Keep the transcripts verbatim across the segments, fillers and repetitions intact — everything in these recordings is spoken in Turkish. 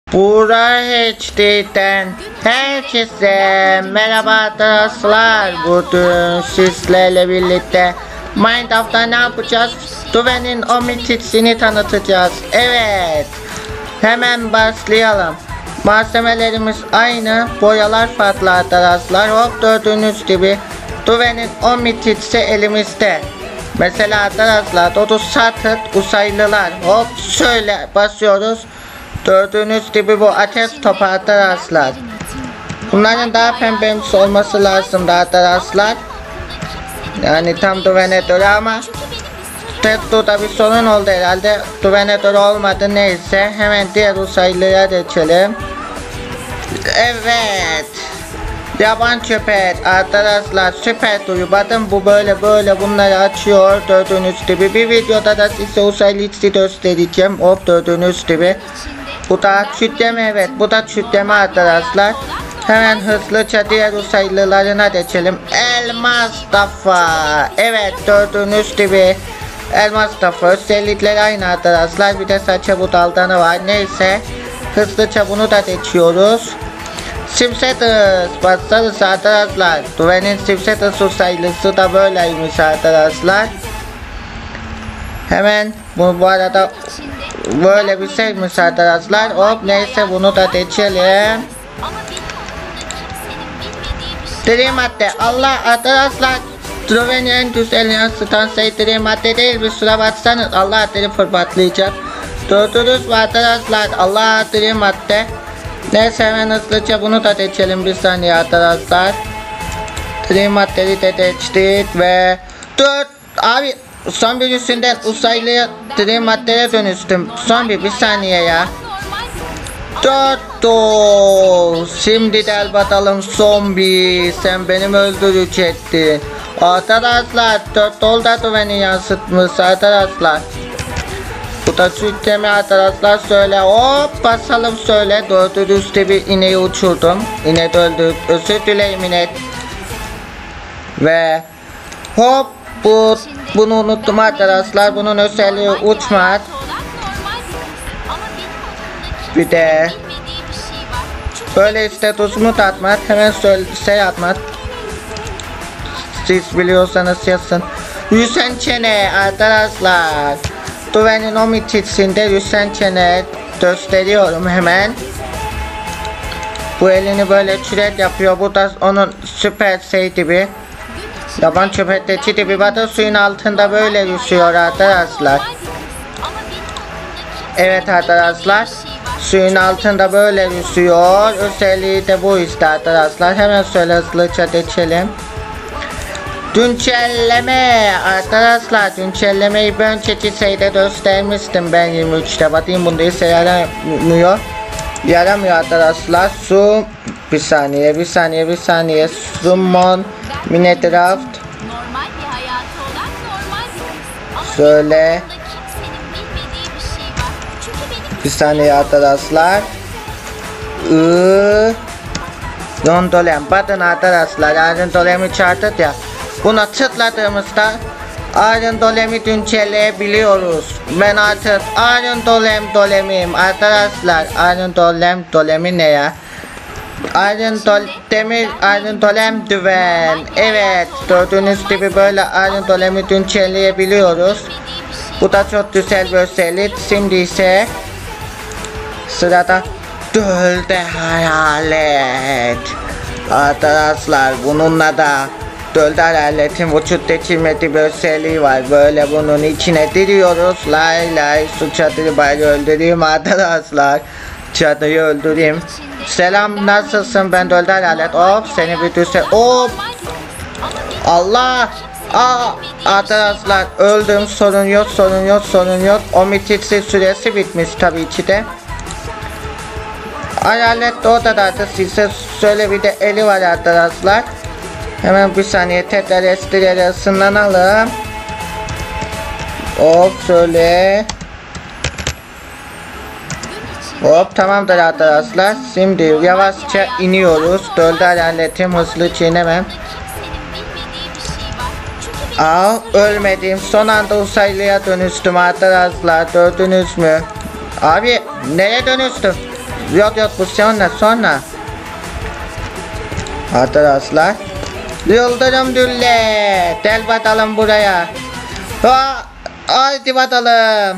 Bura H D'den herkese merhaba arkadaşlar. Bugün sizlerle birlikte Minecraft'ta ne yapacağız? Duven'in omititsini tanıtacağız. Evet, hemen başlayalım. Malzemelerimiz aynı, boyalar farklı arkadaşlar. Hop, gördüğünüz gibi Duven'in omititsi elimizde. Mesela arkadaşlar otuz satır uzaylılar. Hop, şöyle basıyoruz. Gördüğünüz gibi bu ateş topu arkadaşlar. Bunların daha pembemsi olması lazım arkadaşlar. Yani tam Duven'e göre ama Tetto'da bir sorun oldu herhalde. Duven'e göre olmadı, neyse. Hemen diğer uzaylıya geçelim. Evet. Yaban köpek arkadaşlar, süper duyu. Bakın bu böyle böyle bunları açıyor. Gördüğünüz gibi bir videoda da size uzaylı içi göstereceğim. Hop, gördüğünüz gibi. Bu da kütleme, evet bu da kütleme arkadaşlar. Hemen hızlıca diğer uzaylılarına geçelim. Elmas kafa. Evet, gördüğünüz gibi elmas kafa. Özellikleri aynı arkadaşlar. Bir de saça budaldanı var. Neyse, hızlıca bunu da geçiyoruz. Simsetus basarız arkadaşlar. Duven'in Simsetus uzaylısı da böyleymiş arkadaşlar. Hemen bu, bu arada böyle bir şeymiş arkadaşlar. Hop, neyse bunu da geçelim. Diri madde. Allah arkadaşlar, Duven'in en güzel yansıtan şey diri madde değil, bir sıra baksanız. Allah, diri fırlatlayacak. Durduruz mu arkadaşlar? Allah, diri madde. Neyse, hemen hızlıca bunu da geçelim, bir saniye arkadaşlar. Diri maddeyi de geçtik ve dur abi, son birisinden uzaylıya diri maddeye dönüştüm. Son bir, bir saniye ya. Toto, şimdi gel bakalım zombi, sen benim öldürecektin. Arkadaşlar, Toto da Duven'i yansıtmış arkadaşlar. Bu da Türkçemi arkadaşlar, söyle. Hop, basalım söyle. Gördüğünüz gibi ineği uçurdum. İnek öldü, özür dileyim inek. Ve hop, bu bunu unuttum arkadaşlar. Bunun özelliği uçmak. Bir de böyle işte tuzunu atmak. Hemen söyle, şey atmak. Siz biliyorsanız yazın. Yüzen çene arkadaşlar. Duven'in omititsinde yüzen çene gösteriyorum hemen. Bu elini böyle çürek yapıyor. Bu da onun süper şey gibi. Yaban köpekte gibi batı suyun altında böyle yüzüyor arkadaşlar. Evet arkadaşlar, suyun altında böyle yüzüyor. Özelliği de bu işte arkadaşlar. Hemen şöyle hızlıca geçelim. Güncelleme arkadaşlar, güncellemeyi ben önceki şeyde göstermiştim ben yirmi üçte. Bakayım bunda ise yaramıyor. Yaramıyor arkadaşlar. Su bir saniye bir saniye bir saniye. Summon Minecraft. Şöyle bir saniye arkadaşlar. Iııı Rondolem. Bakın arkadaşlar, Rondolemi çarptık ya. Buna tıkladığımızda Iron Dolem'i güncelleyebiliyoruz. Ben artık Iron Dolem dolemiyim arkadaşlar. Iron Dolem dolemi ne ya? Iron Dol demir Iron Dolem Duven. Evet, gördüğünüz gibi böyle Iron Dolem'i güncelleyebiliyoruz. Bu da çok güzel bir özellik. Şimdi ise sırada Gölde Hayalet. Arkadaşlar, bununla da Gölde Hayaletin vücut geçirmediği bir özelliği var. Böyle bunun içine diriyoruz. Lay lay, su çadırı bari öldüreyim arkadaşlar. Çadırı öldüreyim. Selam, nasılsın? Ben Gölde Hayalet. Hop, seni bir düşe. Hop. Allah. Aa, arkadaşlar öldüm, sorun yok sorun yok sorun yok. Omititsi süresi bitmiş tabii ki de. Hayalet de odadadır, size şöyle bir de eli var arkadaşlar. Hemen bir saniye tekrar estirere ısınlanalım. Hop, şöyle. Hop, tamamdır arkadaşlar. Şimdi yavaşça iniyoruz. Gölde hayaletim, hızlı çiğnemem. Aa, ölmedim. Son anda uzaylıya dönüştüm arkadaşlar. Gördünüz mü? Abi, neye dönüştüm? Yok yok bu sonra sonra. Arkadaşlar. Yıldırım dülle. Gel bakalım buraya. Ha, hadi bakalım.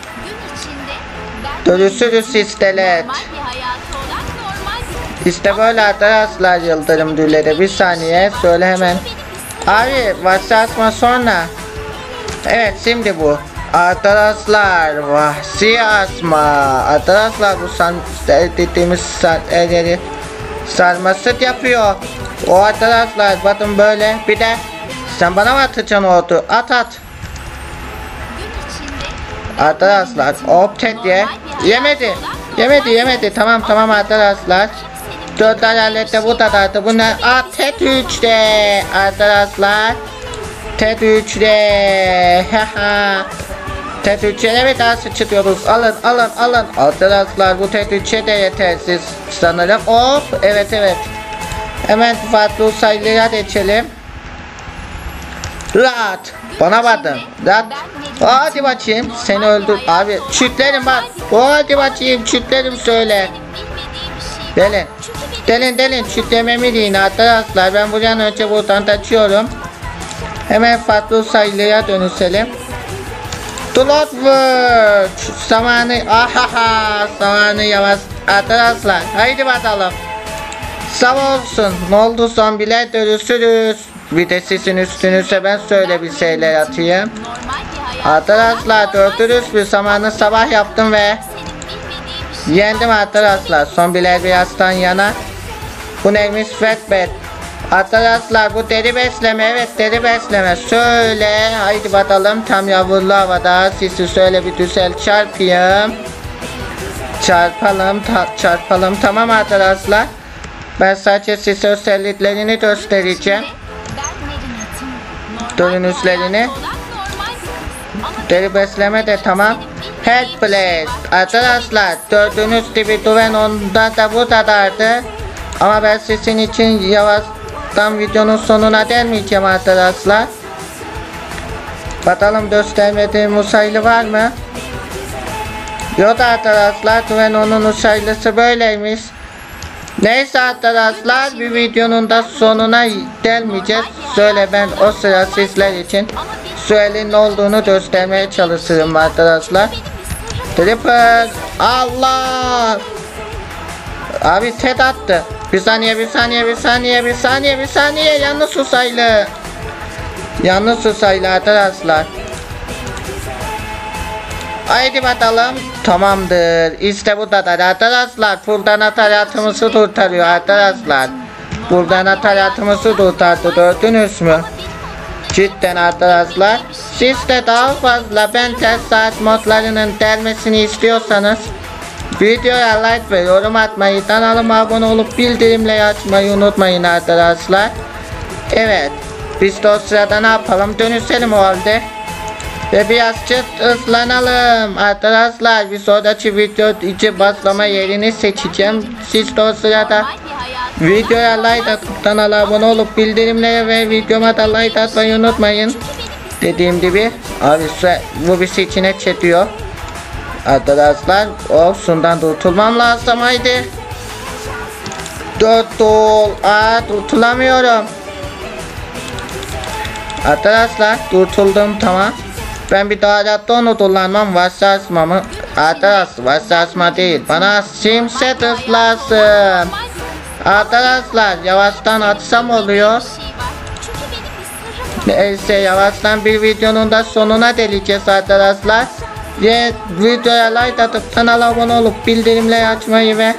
Görüşürüz istelet. İşte böyle arkadaşlar yıldırım dülleri. Bir saniye söyle hemen. Abi başlatma sonra. Evet şimdi bu. Arkadaşlar vahşi asma. Arkadaşlar bu san dediğimiz san eleri sarması yapıyor. O arkadaşlar bakın böyle. Bir de sen bana mı atacaksın oldu? At at. Arkadaşlar hop tek ye. Yemedi. Yemedi yemedi. Tamam tamam arkadaşlar. Dört halde bu kadardı. Bu ne? Aa tek üçte. Arkadaşlar. Tek üçte. Haha. Tek üçe bir daha sıçrıyoruz. Alın alın alın. Arkadaşlar bu tek üçe de yetersiz sanırım. Hop evet evet. Hemen farklı sayılara geçelim. Rahat. Bana bakın. Rahat. Hadi bakayım. Seni öldür. Abi çütlerim bak. Hadi bakayım çütlerim söyle. Delin. Delin delin çütlememi deyin arkadaşlar. Ben buradan önce buradan açıyorum. Hemen farklı sayılara dönüşelim. Bloodword. Zamanı. Ahaha. Zamanı yavaş. Arkadaşlar. Haydi bakalım. Sağ olsun. Ne oldu zombiler görüşürüz. Bir de sizin üstünüze ben söyle bir şeyler atayım. Arkadaşlar dördürüz bir zamanı sabah yaptım ve yendim arkadaşlar. Zombiler birazdan yana. Bu neymiş Fatbet. Arkadaşlar bu deri besleme, evet deri besleme. Söyle haydi bakalım tam yavurlu havada sizi söyle bir güzel çarpayım. Çarpalım ta çarpalım tamam arkadaşlar. Ben sadece size özelliklerini göstereceğim. Görünüşlerini. Deri besleme de tamam. Head blast. Arkadaşlar gördüğünüz gibi Duven onda da bu kadardı. Ama ben sizin için yavaştan videonun sonuna gelmeyeceğim arkadaşlar. Bakalım göstermediğim uzaylı var mı? Yok arkadaşlar Duven onun uzaylısı böyleymiş. Neyse arkadaşlar bir videonun da sonuna gelmeyeceğiz. Söyle ben o sıra sizler için Suel'in ne olduğunu göstermeye çalışırım arkadaşlar. Triple Allah. Abi ted attı. Bir saniye bir saniye bir saniye bir saniye bir saniye yalnız susaylı. Yalnız susaylı arkadaşlar. Haydi bakalım. Tamamdır. İşte bu kadar arkadaşlar. Buradan hayatımızı kurtarıyor arkadaşlar. Buradan hayatımızı kurtardı. Gördünüz mü? Cidden arkadaşlar. Siz de daha fazla ben test saat modlarının gelmesini istiyorsanız videoya like ve yorum atmayı, kanalıma abone olup bildirimleri açmayı unutmayın arkadaşlar. Evet. Biz de o sırada ne yapalım? Dönüşelim o halde. Ve birazcık ıslanalım arkadaşlar. Bir sonraki video için başlama yerini seçeceğim. Siz de o sırada videoya like atıp kanala abone olup bildirimlere ve videoma da like atmayı unutmayın. Dediğim gibi abi bu bir seçenek çekiyor arkadaşlar. Of şundan kurtulmam lazım haydi. Dört dol. Aa kurtulamıyorum. Arkadaşlar kurtuldum tamam. Ben bir daha hayatta onu kullanmam. Vassasma mı? Arkadaşlar vassasma değil. Bana simset lazım. Arkadaşlar yavaştan atsam oluyor. Neyse yavaştan bir videonun da sonuna geleceğiz arkadaşlar. Ve videoya like atıp kanala abone olup bildirimleri açmayı ve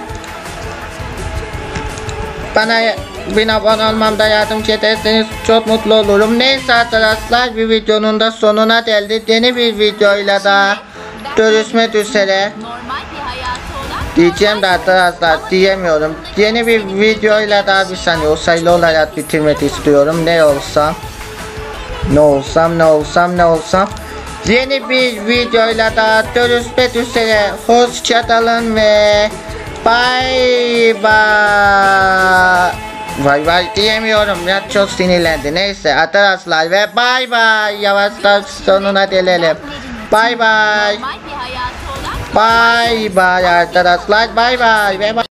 bana bin abone olmamda yardımcı ederseniz çok mutlu olurum. Neyse arkadaşlar bir videonun da sonuna geldik. Yeni bir videoyla da görüşmek üzere. Diyeceğim de arkadaşlar diyemiyorum. Yeni bir videoyla daha bir saniye o sayılı olarak bitirmek istiyorum. Ne olsam ne olsam ne olsam ne olsam yeni bir videoyla da görüşmek üzere. Hoşçakalın ve bye bye. Vay vay diyemiyorum ya çok sinirlendi. Neyse arkadaşlar ve bye bye. Yavaştan sonuna gelelim. Bye bye. Bay bay arkadaşlar. Bay bay. Bay bay.